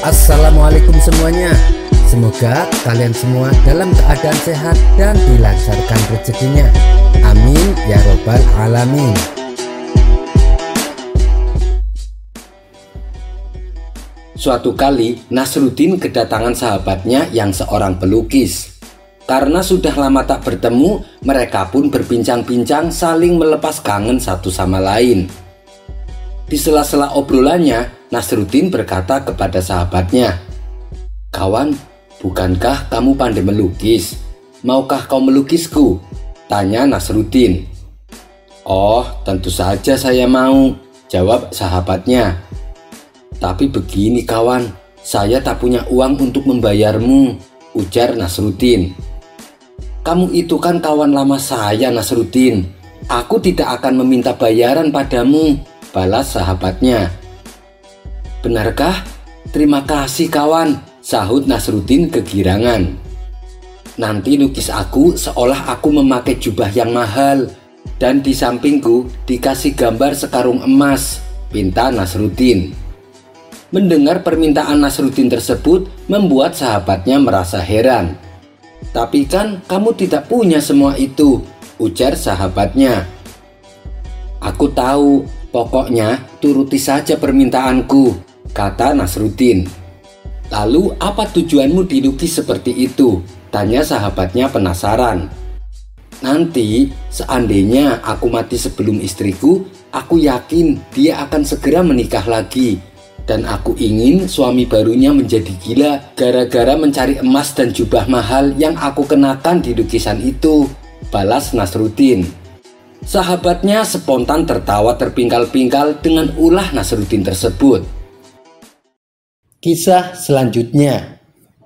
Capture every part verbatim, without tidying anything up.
Assalamualaikum semuanya. Semoga kalian semua dalam keadaan sehat dan dilancarkan rezekinya. Amin ya robbal alamin. Suatu kali Nasruddin kedatangan sahabatnya yang seorang pelukis. Karena sudah lama tak bertemu, mereka pun berbincang-bincang saling melepas kangen satu sama lain. Di sela-sela obrolannya, Nasruddin berkata kepada sahabatnya, "Kawan, bukankah kamu pandai melukis? Maukah kau melukisku?" tanya Nasruddin. "Oh, tentu saja saya mau," jawab sahabatnya. "Tapi begini kawan, saya tak punya uang untuk membayarmu," ujar Nasruddin. "Kamu itu kan kawan lama saya, Nasruddin. Aku tidak akan meminta bayaran padamu," balas sahabatnya. "Benarkah? Terima kasih kawan," sahut Nasruddin kegirangan. "Nanti lukis aku seolah aku memakai jubah yang mahal, dan di sampingku dikasih gambar sekarung emas," pinta Nasruddin. Mendengar permintaan Nasruddin tersebut membuat sahabatnya merasa heran. "Tapi kan kamu tidak punya semua itu," ujar sahabatnya. "Aku tahu, pokoknya turuti saja permintaanku," kata Nasruddin. "Lalu apa tujuanmu dilukis seperti itu?" tanya sahabatnya penasaran. "Nanti seandainya aku mati sebelum istriku, aku yakin dia akan segera menikah lagi. Dan aku ingin suami barunya menjadi gila gara-gara mencari emas dan jubah mahal yang aku kenakan di lukisan itu," balas Nasruddin. Sahabatnya spontan tertawa terpingkal-pingkal dengan ulah Nasruddin tersebut. Kisah selanjutnya.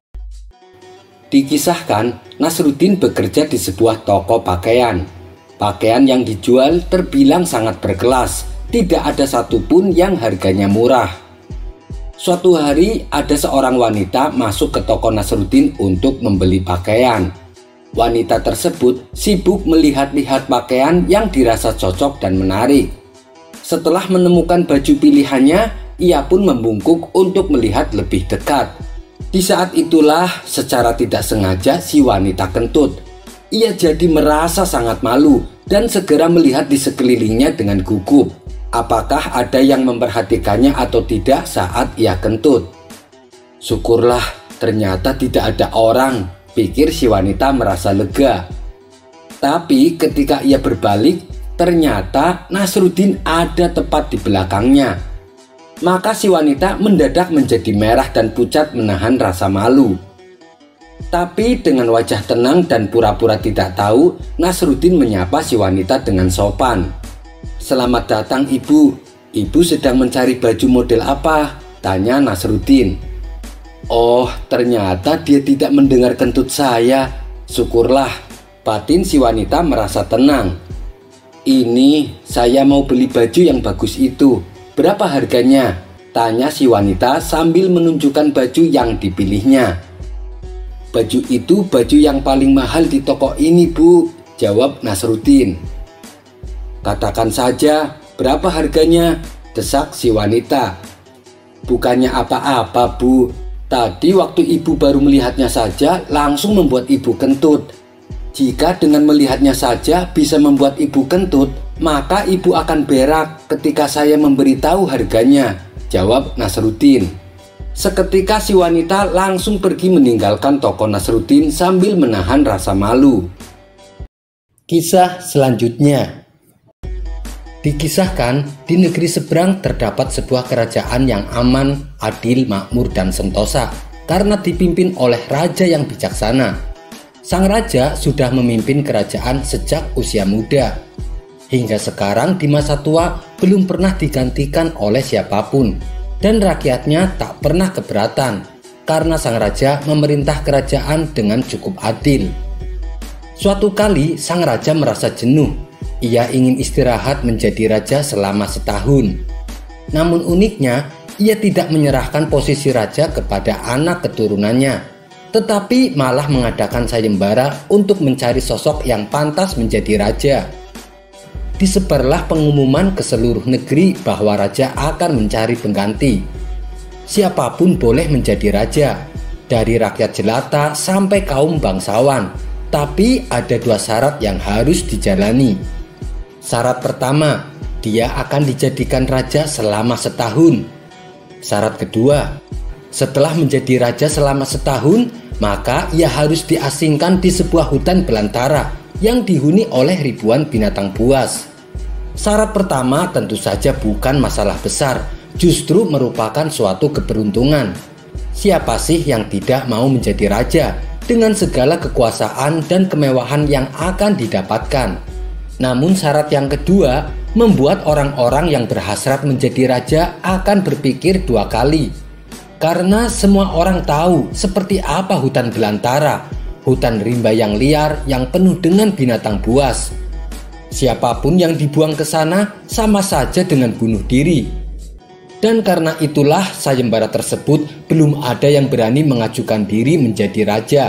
Dikisahkan, Nasruddin bekerja di sebuah toko pakaian. Pakaian yang dijual terbilang sangat berkelas, tidak ada satupun yang harganya murah. Suatu hari ada seorang wanita masuk ke toko Nasruddin untuk membeli pakaian. Wanita tersebut sibuk melihat-lihat pakaian yang dirasa cocok dan menarik. Setelah menemukan baju pilihannya, ia pun membungkuk untuk melihat lebih dekat. Di saat itulah secara tidak sengaja si wanita kentut. Ia jadi merasa sangat malu dan segera melihat di sekelilingnya dengan gugup. Apakah ada yang memperhatikannya atau tidak saat ia kentut? "Syukurlah, ternyata tidak ada orang," pikir si wanita merasa lega. Tapi ketika ia berbalik, ternyata Nasruddin ada tepat di belakangnya. Maka si wanita mendadak menjadi merah dan pucat menahan rasa malu. Tapi dengan wajah tenang dan pura-pura tidak tahu, Nasruddin menyapa si wanita dengan sopan. "Selamat datang ibu. Ibu sedang mencari baju model apa?" tanya Nasruddin. "Oh, ternyata dia tidak mendengar kentut saya. Syukurlah," batin si wanita merasa tenang. "Ini saya mau beli baju yang bagus itu. Berapa harganya?" tanya si wanita sambil menunjukkan baju yang dipilihnya. "Baju itu baju yang paling mahal di toko ini, Bu," jawab Nasruddin. "Katakan saja, berapa harganya?" desak si wanita. "Bukannya apa-apa, Bu. Tadi waktu ibu baru melihatnya saja langsung membuat ibu kentut. Jika dengan melihatnya saja bisa membuat ibu kentut, maka ibu akan berak ketika saya memberitahu harganya," jawab Nasruddin. Seketika si wanita langsung pergi meninggalkan toko Nasruddin sambil menahan rasa malu. Kisah selanjutnya. Dikisahkan, di negeri seberang terdapat sebuah kerajaan yang aman, adil, makmur, dan sentosa karena dipimpin oleh raja yang bijaksana. Sang raja sudah memimpin kerajaan sejak usia muda. Hingga sekarang di masa tua belum pernah digantikan oleh siapapun, dan rakyatnya tak pernah keberatan karena sang raja memerintah kerajaan dengan cukup adil. Suatu kali sang raja merasa jenuh. Ia ingin istirahat menjadi raja selama setahun. Namun uniknya, ia tidak menyerahkan posisi raja kepada anak keturunannya, tetapi malah mengadakan sayembara untuk mencari sosok yang pantas menjadi raja. Disebarlah pengumuman ke seluruh negeri bahwa raja akan mencari pengganti. siapapun boleh menjadi raja, dari rakyat jelata sampai kaum bangsawan. Tapi ada dua syarat yang harus dijalani. Syarat pertama, dia akan dijadikan raja selama setahun. Syarat kedua, setelah menjadi raja selama setahun, maka ia harus diasingkan di sebuah hutan belantara yang dihuni oleh ribuan binatang buas. Syarat pertama tentu saja bukan masalah besar, justru merupakan suatu keberuntungan. Siapa sih yang tidak mau menjadi raja dengan segala kekuasaan dan kemewahan yang akan didapatkan? Namun syarat yang kedua membuat orang-orang yang berhasrat menjadi raja akan berpikir dua kali. Karena semua orang tahu seperti apa hutan belantara, hutan rimba yang liar yang penuh dengan binatang buas. Siapapun yang dibuang ke sana sama saja dengan bunuh diri. Dan karena itulah sayembara tersebut belum ada yang berani mengajukan diri menjadi raja.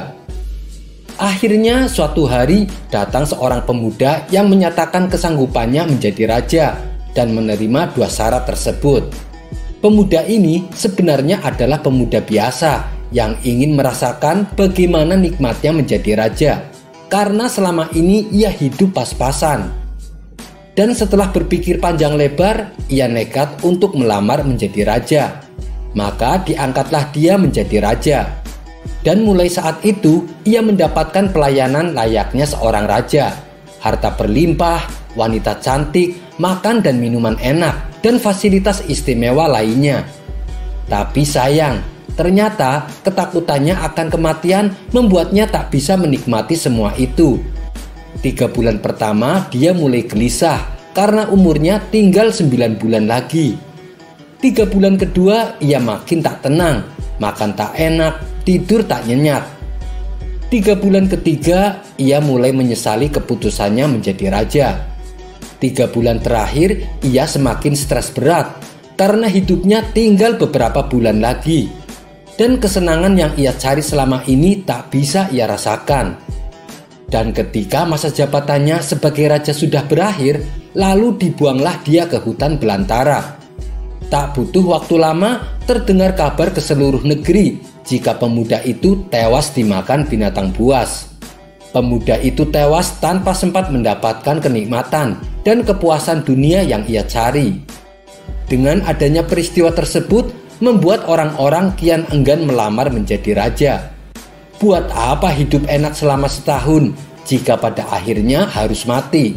Akhirnya suatu hari datang seorang pemuda yang menyatakan kesanggupannya menjadi raja dan menerima dua syarat tersebut. Pemuda ini sebenarnya adalah pemuda biasa yang ingin merasakan bagaimana nikmatnya menjadi raja, karena selama ini ia hidup pas-pasan. Dan setelah berpikir panjang lebar, ia nekat untuk melamar menjadi raja. Maka diangkatlah dia menjadi raja. Dan mulai saat itu ia mendapatkan pelayanan layaknya seorang raja. Harta berlimpah, wanita cantik, makan dan minuman enak, dan fasilitas istimewa lainnya. Tapi sayang, ternyata ketakutannya akan kematian membuatnya tak bisa menikmati semua itu. Tiga bulan pertama dia mulai gelisah karena umurnya tinggal sembilan bulan lagi. Tiga bulan kedua ia makin tak tenang, makan tak enak, tidur tak nyenyak. Tiga bulan ketiga ia mulai menyesali keputusannya menjadi raja. Tiga bulan terakhir ia semakin stres berat karena hidupnya tinggal beberapa bulan lagi. Dan kesenangan yang ia cari selama ini tak bisa ia rasakan. Dan ketika masa jabatannya sebagai raja sudah berakhir, lalu dibuanglah dia ke hutan belantara. Tak butuh waktu lama, terdengar kabar ke seluruh negeri jika pemuda itu tewas dimakan binatang buas. Pemuda itu tewas tanpa sempat mendapatkan kenikmatan dan kepuasan dunia yang ia cari. Dengan adanya peristiwa tersebut, membuat orang-orang kian enggan melamar menjadi raja. Buat apa hidup enak selama setahun jika pada akhirnya harus mati?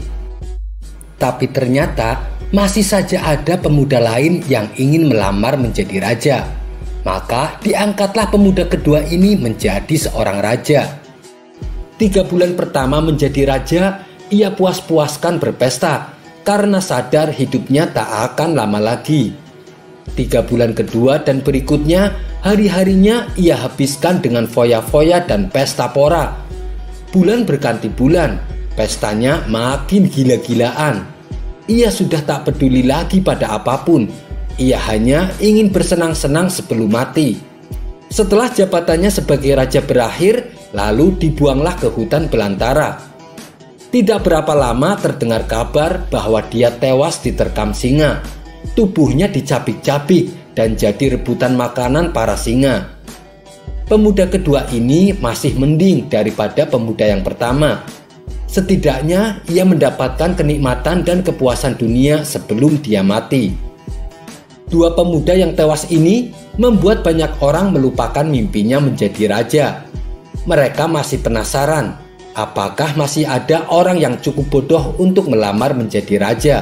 Tapi ternyata masih saja ada pemuda lain yang ingin melamar menjadi raja. Maka diangkatlah pemuda kedua ini menjadi seorang raja. Tiga bulan pertama menjadi raja, ia puas-puaskan berpesta karena sadar hidupnya tak akan lama lagi. Tiga bulan kedua dan berikutnya, hari-harinya ia habiskan dengan foya-foya dan pesta pora. Bulan berganti bulan, pestanya makin gila-gilaan. Ia sudah tak peduli lagi pada apapun. Ia hanya ingin bersenang-senang sebelum mati. Setelah jabatannya sebagai raja berakhir, lalu dibuanglah ke hutan belantara. Tidak berapa lama terdengar kabar bahwa dia tewas diterkam singa. Tubuhnya dicabik-cabik dan jadi rebutan makanan para singa. Pemuda kedua ini masih mending daripada pemuda yang pertama. Setidaknya ia mendapatkan kenikmatan dan kepuasan dunia sebelum dia mati. Dua pemuda yang tewas ini membuat banyak orang melupakan mimpinya menjadi raja. Mereka masih penasaran, apakah masih ada orang yang cukup bodoh untuk melamar menjadi raja.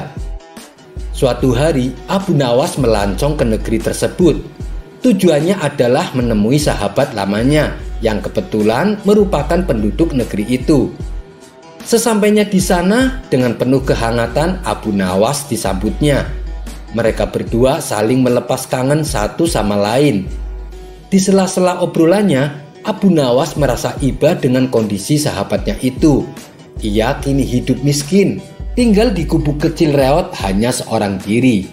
Suatu hari, Abu Nawas melancong ke negeri tersebut. Tujuannya adalah menemui sahabat lamanya yang kebetulan merupakan penduduk negeri itu. Sesampainya di sana, dengan penuh kehangatan Abu Nawas disambutnya. Mereka berdua saling melepas kangen satu sama lain. Di sela-sela obrolannya, Abu Nawas merasa iba dengan kondisi sahabatnya itu. Ia kini hidup miskin, tinggal di gubuk kecil reot hanya seorang diri.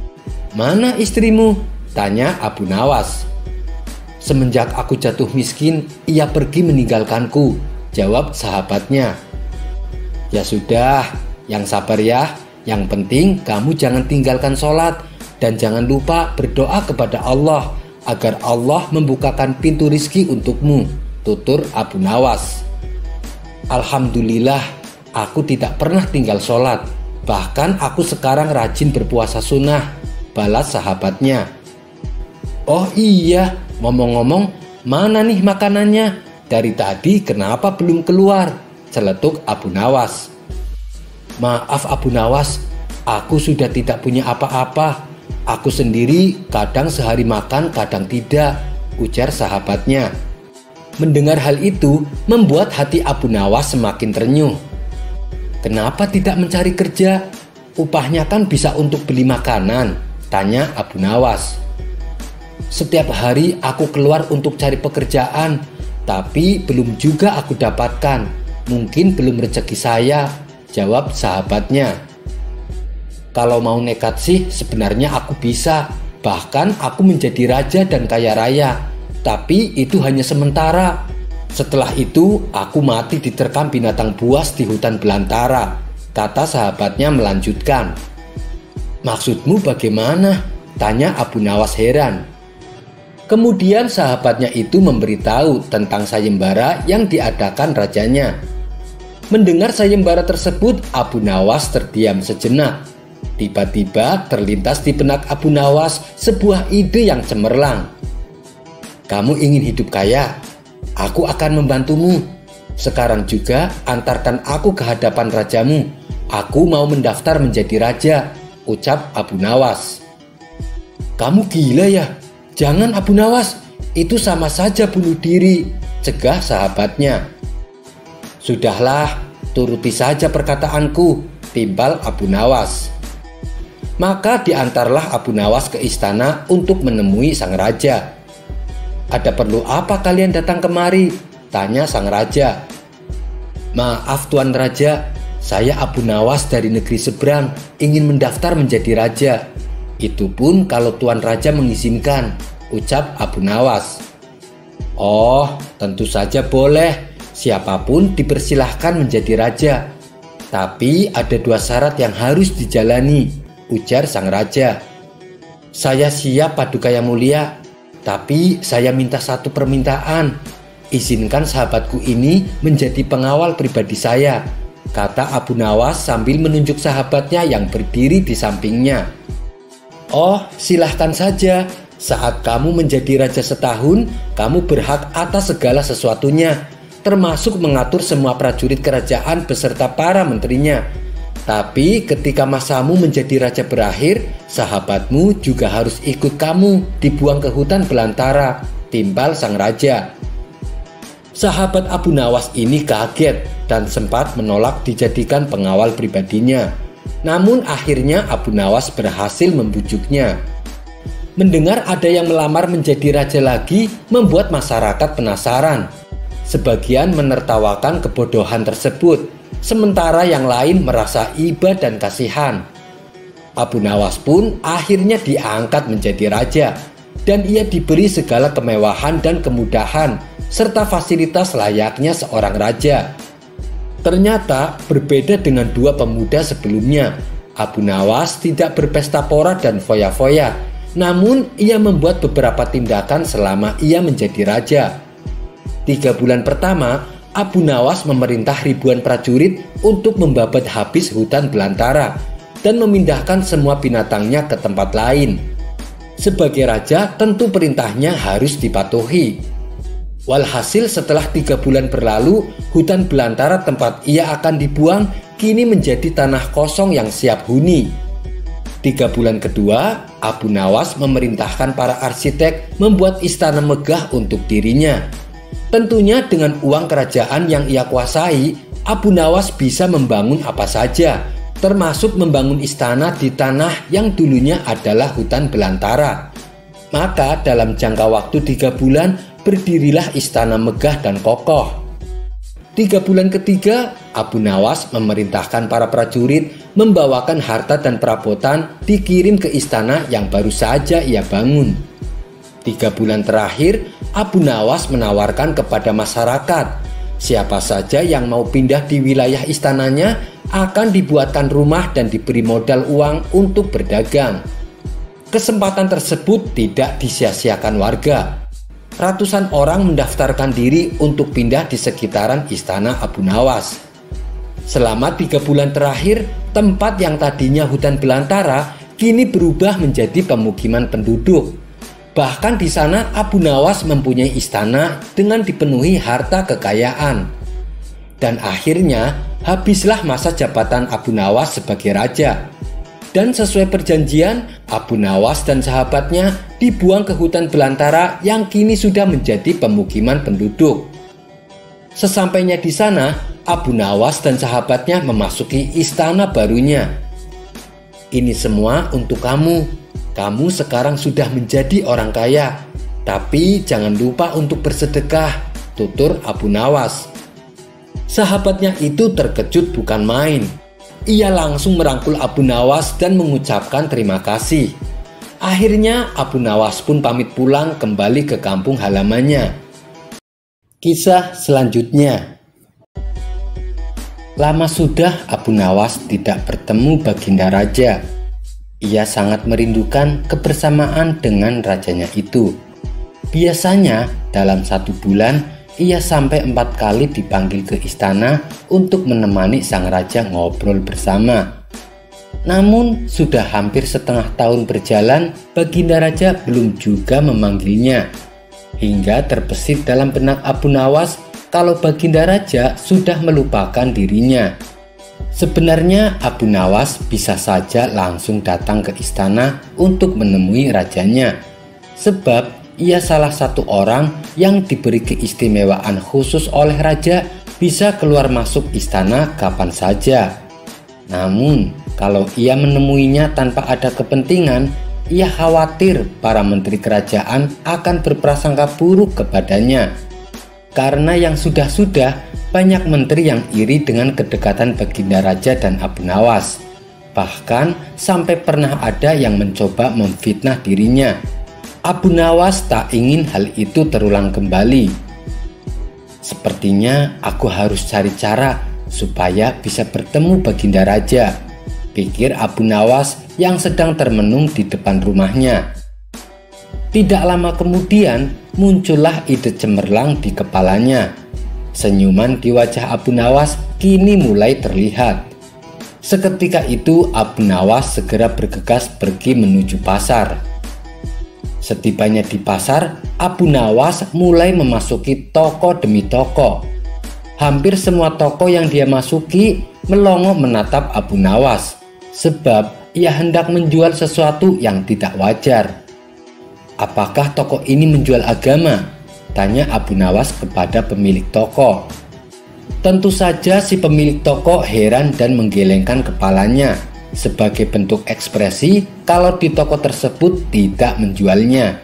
"Mana istrimu?" tanya Abu Nawas. "Semenjak aku jatuh miskin, ia pergi meninggalkanku," jawab sahabatnya. "Ya sudah, yang sabar ya. Yang penting kamu jangan tinggalkan sholat dan jangan lupa berdoa kepada Allah agar Allah membukakan pintu rizki untukmu, tutur Abu Nawas. Alhamdulillah, aku tidak pernah tinggal sholat. Bahkan aku sekarang rajin berpuasa sunnah, balas sahabatnya. Oh iya, ngomong-ngomong, mana nih makanannya? Dari tadi kenapa belum keluar? Celetuk Abu Nawas. Maaf Abu Nawas, aku sudah tidak punya apa-apa. Aku sendiri kadang sehari makan, kadang tidak, ujar sahabatnya. Mendengar hal itu membuat hati Abu Nawas semakin terenyuh. Kenapa tidak mencari kerja? Upahnya kan bisa untuk beli makanan, tanya Abu Nawas. Setiap hari aku keluar untuk cari pekerjaan, tapi belum juga aku dapatkan. Mungkin belum rezeki saya, jawab sahabatnya. Kalau mau nekat sih sebenarnya aku bisa. Bahkan aku menjadi raja dan kaya raya. Tapi itu hanya sementara. Setelah itu aku mati diterkam binatang buas di hutan belantara, kata sahabatnya melanjutkan. Maksudmu bagaimana? Tanya Abu Nawas heran. Kemudian sahabatnya itu memberitahu tentang sayembara yang diadakan rajanya. Mendengar sayembara tersebut, Abu Nawas terdiam sejenak. Tiba-tiba terlintas di benak Abu Nawas sebuah ide yang cemerlang. Kamu ingin hidup kaya? Aku akan membantumu. Sekarang juga antarkan aku ke hadapan rajamu. Aku mau mendaftar menjadi raja, ucap Abu Nawas. Kamu gila ya? Jangan Abu Nawas, itu sama saja bunuh diri, cegah sahabatnya. Sudahlah, turuti saja perkataanku, timbal Abu Nawas. Maka diantarlah Abu Nawas ke istana untuk menemui sang raja. Ada perlu apa kalian datang kemari? Tanya sang raja. Maaf Tuan Raja, saya Abu Nawas dari negeri seberang ingin mendaftar menjadi raja. Itu pun kalau Tuan Raja mengizinkan, ucap Abu Nawas. Oh, tentu saja boleh. Siapapun dipersilahkan menjadi raja. Tapi ada dua syarat yang harus dijalani, ujar sang raja. Saya siap Paduka Yang Mulia, tapi saya minta satu permintaan. Izinkan sahabatku ini menjadi pengawal pribadi saya, kata Abu Nawas sambil menunjuk sahabatnya yang berdiri di sampingnya. Oh, silahkan saja. Saat kamu menjadi raja setahun, kamu berhak atas segala sesuatunya, termasuk mengatur semua prajurit kerajaan beserta para menterinya. Tapi ketika masamu menjadi raja berakhir, sahabatmu juga harus ikut kamu dibuang ke hutan belantara, timbal sang raja. Sahabat Abu Nawas ini kaget dan sempat menolak dijadikan pengawal pribadinya. Namun akhirnya Abu Nawas berhasil membujuknya. Mendengar ada yang melamar menjadi raja lagi membuat masyarakat penasaran. Sebagian menertawakan kebodohan tersebut, sementara yang lain merasa iba dan kasihan. Abu Nawas pun akhirnya diangkat menjadi raja, dan ia diberi segala kemewahan dan kemudahan, serta fasilitas layaknya seorang raja. Ternyata berbeda dengan dua pemuda sebelumnya. Abu Nawas tidak berpesta pora dan foya-foya, namun ia membuat beberapa tindakan selama ia menjadi raja. Tiga bulan pertama, Abu Nawas memerintah ribuan prajurit untuk membabat habis hutan belantara dan memindahkan semua binatangnya ke tempat lain. Sebagai raja, tentu perintahnya harus dipatuhi. Walhasil setelah tiga bulan berlalu, hutan belantara tempat ia akan dibuang kini menjadi tanah kosong yang siap huni. Tiga bulan kedua, Abu Nawas memerintahkan para arsitek membuat istana megah untuk dirinya. Tentunya dengan uang kerajaan yang ia kuasai, Abu Nawas bisa membangun apa saja, termasuk membangun istana di tanah yang dulunya adalah hutan belantara. Maka dalam jangka waktu tiga bulan, berdirilah istana megah dan kokoh. Tiga bulan ketiga, Abu Nawas memerintahkan para prajurit membawakan harta dan perabotan dikirim ke istana yang baru saja ia bangun. Tiga bulan terakhir, Abu Nawas menawarkan kepada masyarakat, siapa saja yang mau pindah di wilayah istananya akan dibuatkan rumah dan diberi modal uang untuk berdagang. Kesempatan tersebut tidak disia-siakan warga. Ratusan orang mendaftarkan diri untuk pindah di sekitaran Istana Abu Nawas. Selama tiga bulan terakhir, tempat yang tadinya hutan belantara kini berubah menjadi pemukiman penduduk. Bahkan di sana Abu Nawas mempunyai istana dengan dipenuhi harta kekayaan. Dan akhirnya habislah masa jabatan Abu Nawas sebagai raja. Dan sesuai perjanjian, Abu Nawas dan sahabatnya dibuang ke hutan belantara yang kini sudah menjadi pemukiman penduduk. Sesampainya di sana, Abu Nawas dan sahabatnya memasuki istana barunya. Ini semua untuk kamu. Kamu sekarang sudah menjadi orang kaya. Tapi jangan lupa untuk bersedekah, tutur Abu Nawas. Sahabatnya itu terkejut bukan main. Ia langsung merangkul Abu Nawas dan mengucapkan terima kasih. Akhirnya Abu Nawas pun pamit pulang kembali ke kampung halamannya. Kisah selanjutnya. Lama sudah Abu Nawas tidak bertemu Baginda Raja. Ia sangat merindukan kebersamaan dengan rajanya itu. Biasanya dalam satu bulan ia sampai empat kali dipanggil ke istana untuk menemani sang raja ngobrol bersama. Namun sudah hampir setengah tahun berjalan, Baginda Raja belum juga memanggilnya. Hingga terbesit dalam benak Abu Nawas kalau Baginda Raja sudah melupakan dirinya. Sebenarnya Abu Nawas bisa saja langsung datang ke istana untuk menemui rajanya. Sebab ia salah satu orang yang diberi keistimewaan khusus oleh raja, bisa keluar masuk istana kapan saja. Namun kalau ia menemuinya tanpa ada kepentingan, ia khawatir para menteri kerajaan akan berprasangka buruk kepadanya. Karena yang sudah-sudah banyak menteri yang iri dengan kedekatan Baginda Raja dan Abu Nawas. Bahkan sampai pernah ada yang mencoba memfitnah dirinya. Abu Nawas tak ingin hal itu terulang kembali. Sepertinya aku harus cari cara supaya bisa bertemu Baginda Raja, pikir Abu Nawas yang sedang termenung di depan rumahnya. Tidak lama kemudian muncullah ide cemerlang di kepalanya. Senyuman di wajah Abu Nawas kini mulai terlihat. Seketika itu Abu Nawas segera bergegas pergi menuju pasar. Setibanya di pasar, Abu Nawas mulai memasuki toko demi toko. Hampir semua toko yang dia masuki melongo menatap Abu Nawas, sebab ia hendak menjual sesuatu yang tidak wajar. Apakah toko ini menjual agama? Tanya Abu Nawas kepada pemilik toko. Tentu saja si pemilik toko heran dan menggelengkan kepalanya sebagai bentuk ekspresi kalau di toko tersebut tidak menjualnya.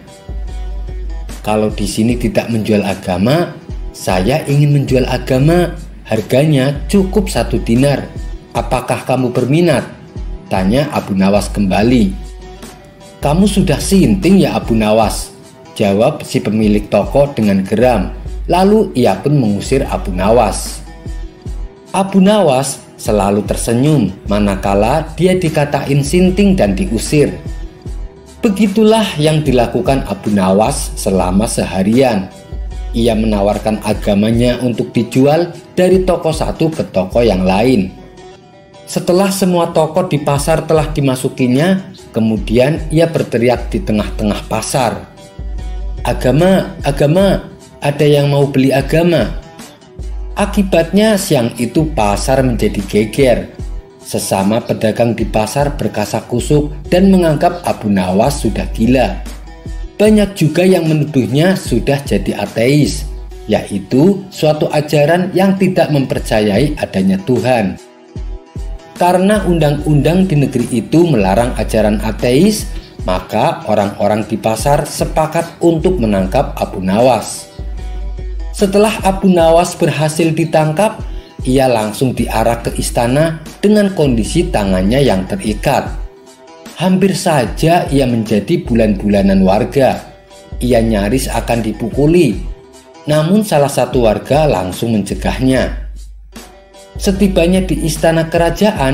Kalau di sini tidak menjual agama, saya ingin menjual agama. Harganya cukup satu dinar. Apakah kamu berminat? Tanya Abu Nawas kembali. Kamu sudah sinting ya Abu Nawas? Jawab si pemilik toko dengan geram. Lalu ia pun mengusir Abu Nawas. Abu Nawas selalu tersenyum manakala dia dikatain sinting dan diusir. Begitulah yang dilakukan Abu Nawas selama seharian. Ia menawarkan agamanya untuk dijual dari toko satu ke toko yang lain. Setelah semua toko di pasar telah dimasukinya, kemudian ia berteriak di tengah-tengah pasar. Agama, agama, ada yang mau beli agama? Akibatnya siang itu pasar menjadi geger. Sesama pedagang di pasar berkasak-kusuk dan menganggap Abu Nawas sudah gila. Banyak juga yang menuduhnya sudah jadi ateis, yaitu suatu ajaran yang tidak mempercayai adanya Tuhan. Karena undang-undang di negeri itu melarang ajaran ateis, maka orang-orang di pasar sepakat untuk menangkap Abu Nawas. Setelah Abu Nawas berhasil ditangkap, ia langsung diarak ke istana dengan kondisi tangannya yang terikat. Hampir saja ia menjadi bulan-bulanan warga. Ia nyaris akan dipukuli, namun salah satu warga langsung mencegahnya. Setibanya di istana kerajaan,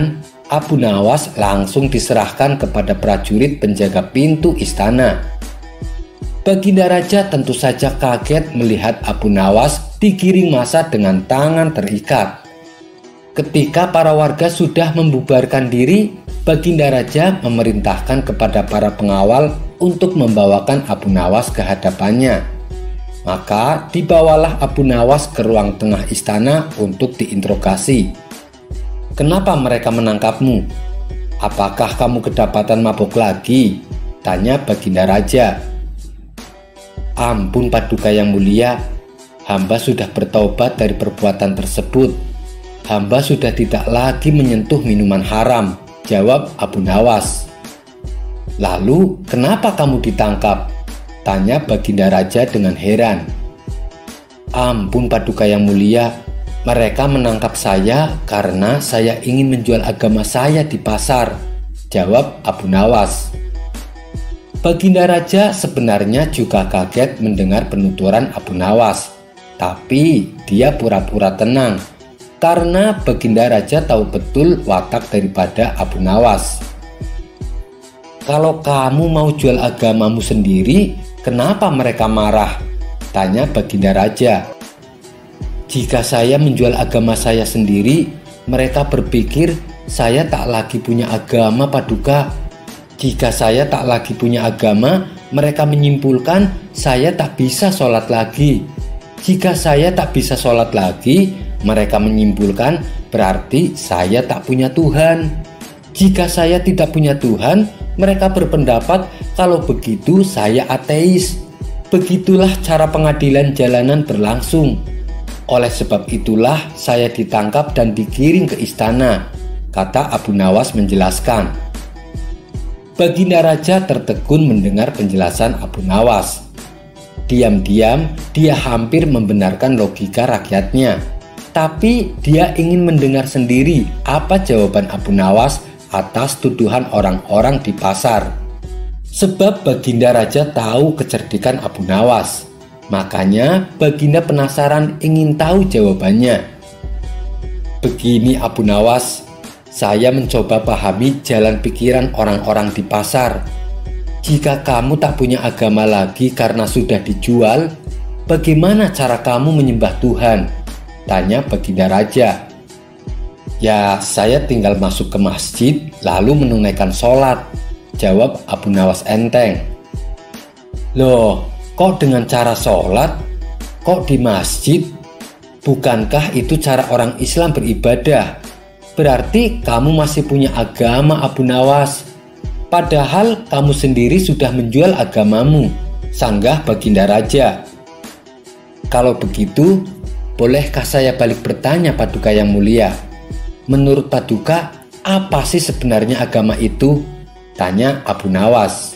Abu Nawas langsung diserahkan kepada prajurit penjaga pintu istana. Baginda Raja tentu saja kaget melihat Abu Nawas digiring massa dengan tangan terikat. Ketika para warga sudah membubarkan diri, Baginda Raja memerintahkan kepada para pengawal untuk membawakan Abu Nawas ke hadapannya. Maka dibawalah Abu Nawas ke ruang tengah istana untuk diinterogasi. "Kenapa mereka menangkapmu? Apakah kamu kedapatan mabuk lagi?" tanya Baginda Raja. "Ampun Paduka yang mulia, hamba sudah bertaubat dari perbuatan tersebut. Hamba sudah tidak lagi menyentuh minuman haram," jawab Abu Nawas. "Lalu kenapa kamu ditangkap?" tanya Baginda Raja dengan heran. "Ampun Paduka yang mulia, mereka menangkap saya karena saya ingin menjual agama saya di pasar," jawab Abu Nawas. Baginda Raja sebenarnya juga kaget mendengar penuturan Abu Nawas, tapi dia pura-pura tenang karena Baginda Raja tahu betul watak daripada Abu Nawas. "Kalau kamu mau jual agamamu sendiri, kenapa mereka marah?" tanya Baginda Raja. "Jika saya menjual agama saya sendiri, mereka berpikir saya tak lagi punya agama Paduka. Jika saya tak lagi punya agama, mereka menyimpulkan saya tak bisa sholat lagi. Jika saya tak bisa sholat lagi, mereka menyimpulkan berarti saya tak punya Tuhan. Jika saya tidak punya Tuhan, mereka berpendapat kalau begitu saya ateis. Begitulah cara pengadilan jalanan berlangsung. Oleh sebab itulah saya ditangkap dan digiring ke istana," kata Abu Nawas menjelaskan. Baginda Raja tertegun mendengar penjelasan Abu Nawas. Diam-diam dia hampir membenarkan logika rakyatnya, tapi dia ingin mendengar sendiri apa jawaban Abu Nawas atas tuduhan orang-orang di pasar. Sebab Baginda Raja tahu kecerdikan Abu Nawas, makanya Baginda penasaran ingin tahu jawabannya. "Begini Abu Nawas, saya mencoba pahami jalan pikiran orang-orang di pasar. Jika kamu tak punya agama lagi karena sudah dijual, bagaimana cara kamu menyembah Tuhan?" tanya Baginda Raja. "Ya, saya tinggal masuk ke masjid lalu menunaikan sholat," jawab Abu Nawas enteng. "Loh, kok dengan cara sholat? Kok di masjid? Bukankah itu cara orang Islam beribadah? Berarti kamu masih punya agama Abu Nawas. Padahal kamu sendiri sudah menjual agamamu," sanggah Baginda Raja. "Kalau begitu, bolehkah saya balik bertanya Paduka yang mulia? Menurut Paduka, apa sih sebenarnya agama itu?" tanya Abu Nawas.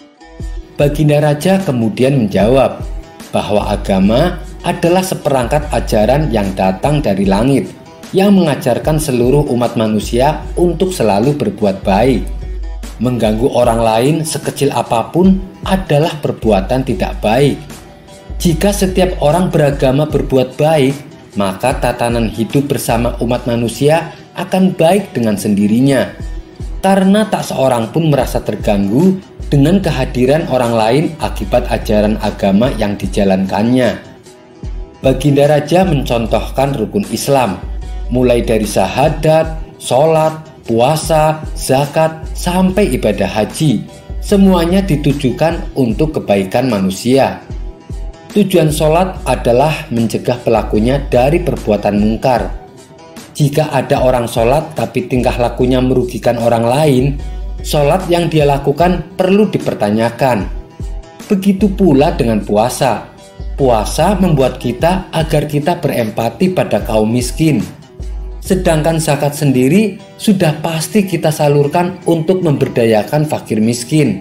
Baginda Raja kemudian menjawab bahwa agama adalah seperangkat ajaran yang datang dari langit, yang mengajarkan seluruh umat manusia untuk selalu berbuat baik. Mengganggu orang lain sekecil apapun adalah perbuatan tidak baik. Jika setiap orang beragama berbuat baik, maka tatanan hidup bersama umat manusia akan baik dengan sendirinya, karena tak seorang pun merasa terganggu dengan kehadiran orang lain akibat ajaran agama yang dijalankannya. Baginda Raja mencontohkan rukun Islam, mulai dari syahadat, sholat, puasa, zakat, sampai ibadah haji. Semuanya ditujukan untuk kebaikan manusia. Tujuan sholat adalah mencegah pelakunya dari perbuatan mungkar. Jika ada orang sholat tapi tingkah lakunya merugikan orang lain, sholat yang dia lakukan perlu dipertanyakan. Begitu pula dengan puasa. Puasa membuat kita agar kita berempati pada kaum miskin. Sedangkan zakat sendiri sudah pasti kita salurkan untuk memberdayakan fakir miskin.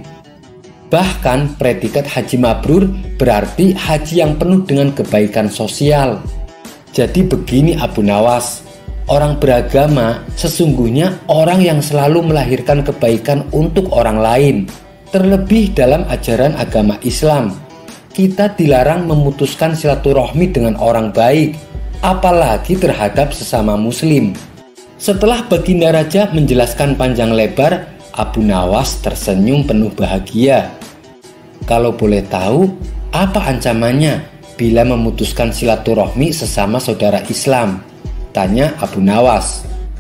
Bahkan predikat haji mabrur berarti haji yang penuh dengan kebaikan sosial. Jadi begini Abu Nawas, orang beragama sesungguhnya orang yang selalu melahirkan kebaikan untuk orang lain. Terlebih dalam ajaran agama Islam, kita dilarang memutuskan silaturahmi dengan orang baik, apalagi terhadap sesama muslim. Setelah Baginda Raja menjelaskan panjang lebar, Abu Nawas tersenyum penuh bahagia. Kalau boleh tahu, apa ancamannya bila memutuskan silaturahmi sesama saudara Islam? Tanya Abu Nawas.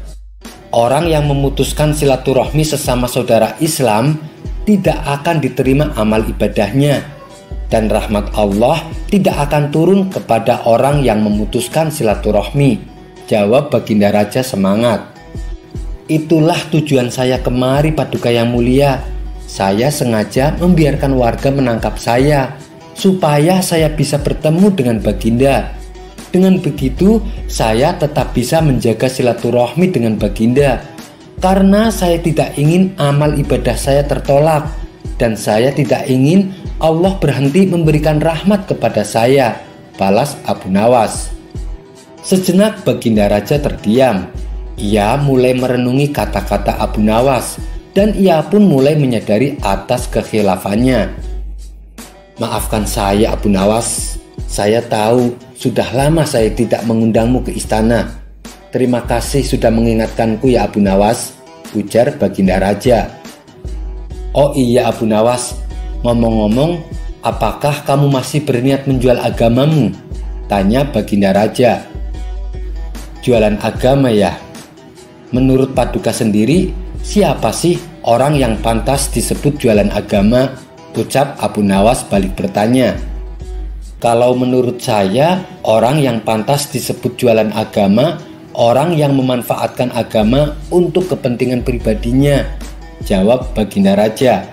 Orang yang memutuskan silaturahmi sesama saudara Islam tidak akan diterima amal ibadahnya, dan rahmat Allah tidak akan turun kepada orang yang memutuskan silaturahmi, jawab Baginda Raja semangat. Itulah tujuan saya kemari, Paduka yang mulia. Saya sengaja membiarkan warga menangkap saya, supaya saya bisa bertemu dengan Baginda. Dengan begitu, saya tetap bisa menjaga silaturahmi dengan Baginda. Karena saya tidak ingin amal ibadah saya tertolak, dan saya tidak ingin Allah berhenti memberikan rahmat kepada saya, balas Abu Nawas. Sejenak Baginda Raja terdiam. Ia mulai merenungi kata-kata Abu Nawas, dan ia pun mulai menyadari atas kekhilafannya. Maafkan saya Abu Nawas, saya tahu sudah lama saya tidak mengundangmu ke istana. Terima kasih sudah mengingatkanku ya Abu Nawas, ujar Baginda Raja. Oh iya Abu Nawas, ngomong-ngomong, apakah kamu masih berniat menjual agamamu? Tanya Baginda Raja. Jualan agama ya? Menurut Paduka sendiri, siapa sih orang yang pantas disebut jualan agama? Ucap Abu Nawas balik bertanya. Kalau menurut saya, orang yang pantas disebut jualan agama, orang yang memanfaatkan agama untuk kepentingan pribadinya, jawab Baginda Raja.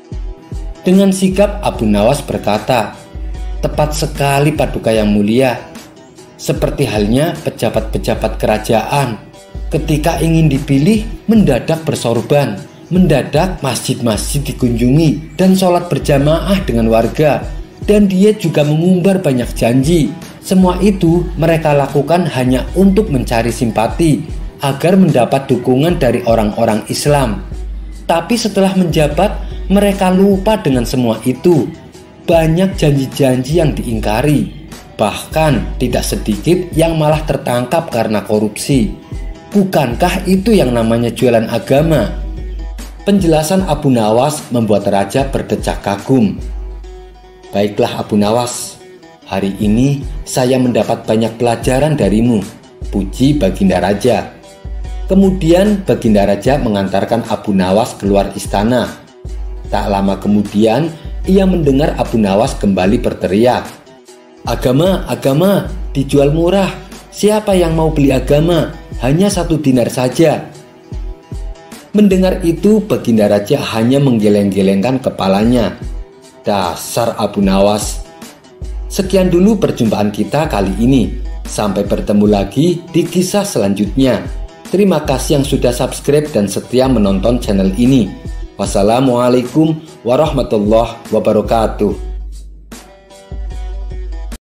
Dengan sigap Abu Nawas berkata, tepat sekali Paduka yang mulia. Seperti halnya pejabat-pejabat kerajaan, ketika ingin dipilih mendadak bersorban, mendadak masjid-masjid dikunjungi dan sholat berjamaah dengan warga, dan dia juga mengumbar banyak janji. Semua itu mereka lakukan hanya untuk mencari simpati agar mendapat dukungan dari orang-orang Islam. Tapi setelah menjabat, mereka lupa dengan semua itu. Banyak janji-janji yang diingkari, bahkan tidak sedikit yang malah tertangkap karena korupsi. Bukankah itu yang namanya jualan agama? Penjelasan Abu Nawas membuat Raja berdecak kagum. Baiklah Abu Nawas, hari ini saya mendapat banyak pelajaran darimu, puji Baginda Raja. Kemudian Baginda Raja mengantarkan Abu Nawas keluar istana. Tak lama kemudian ia mendengar Abu Nawas kembali berteriak, Agama, agama, dijual murah. Siapa yang mau beli agama? Hanya satu dinar saja. Mendengar itu Baginda Raja hanya menggeleng-gelengkan kepalanya. Dasar Abu Nawas. Sekian dulu perjumpaan kita kali ini. Sampai bertemu lagi di kisah selanjutnya. Terima kasih yang sudah subscribe dan setia menonton channel ini. Wassalamualaikum warahmatullahi wabarakatuh.